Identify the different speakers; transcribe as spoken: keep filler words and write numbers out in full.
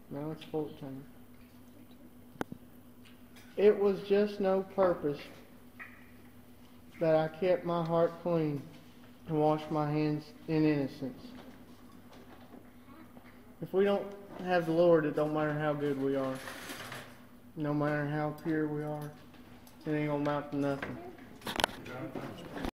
Speaker 1: No, it's fourteen. It was just no purpose that I kept my heart clean and washed my hands in innocence. If we don't have the Lord, it don't matter how good we are. No matter how pure we are, it ain't gonna amount to nothing.